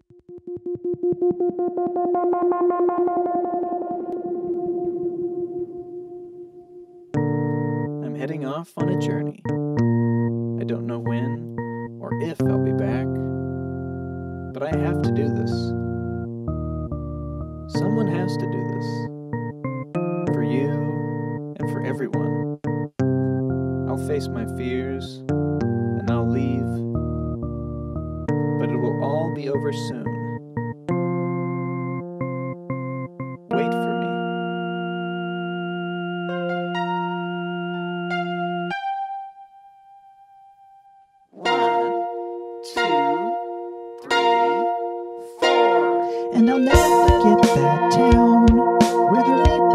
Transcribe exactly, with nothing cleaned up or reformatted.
I'm heading off on a journey. I don't know when or if I'll be back, but I have to do this. Someone has to do this. For you and for everyone. I'll face my fears and I'll leave, but it will all be over soon. Wait for me. One, two, three, four. And I'll never forget that town where the